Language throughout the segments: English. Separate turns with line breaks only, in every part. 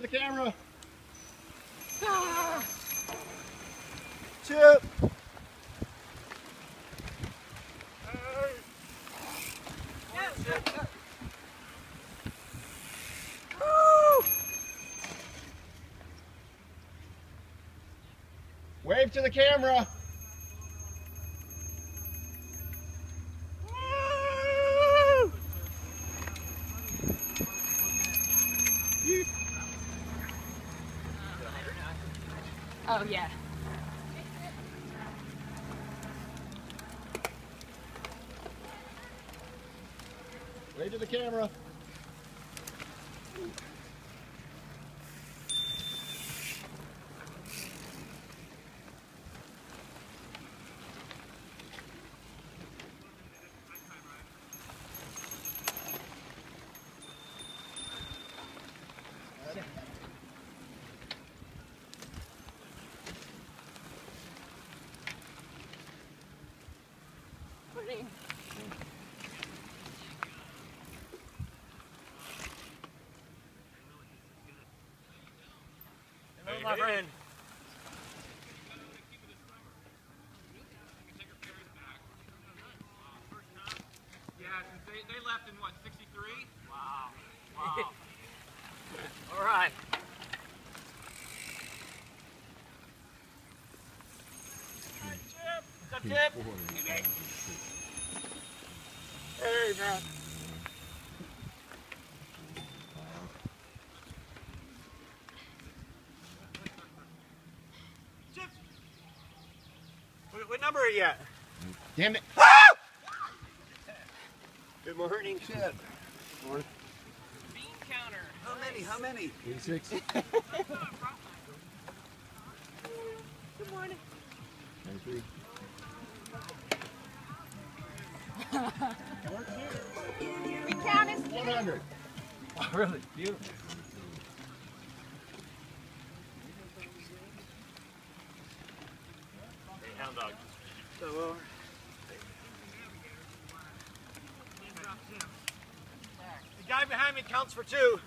the camera.
Ah.
Chip. Wave to the camera.
Oh yeah.
Wave to the camera.
Morning.
Hello, my friend.
Yeah, since they left in what, 63?
Wow. Wow. All right. What's up, Chip? Hey, man. Chip. What number are you at?
Damn it.
Good morning, Chip.
Morning.
Bean counter.
How many? How many?
86.
Good morning.
93.
We count as
100.
Oh, really? Beautiful. Hey, hound dog. So, the guy behind me counts for 2.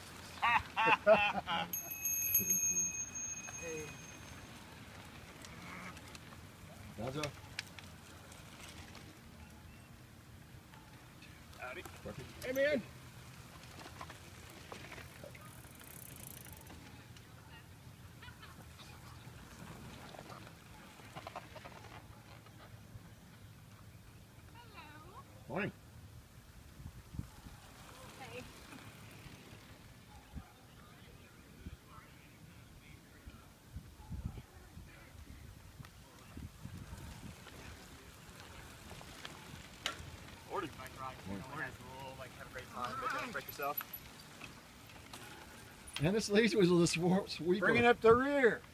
Hey.
Gonzo.
Howdy.
Hey, man. Morning.
Hey.
Morning. Bike ride. Morning. We'll like have a great time, but don't break yourself.
And this leash was a sweeper.
Bringing up the rear.